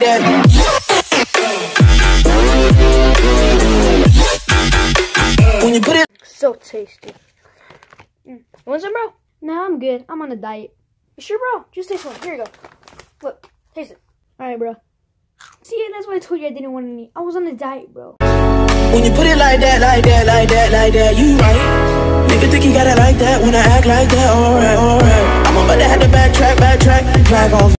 When you put it so tasty. You want some, bro? No, I'm good. I'm on a diet. You sure, bro? Just taste one. Here you go. Look, taste it. All right, bro. See, that's why I told you I didn't want any. I was on a diet, bro. when you put it like that, like that, like that, like that, you right. Nigga think you got it like that when I act like that. Alright, alright. I'm about to have to backtrack, drag off.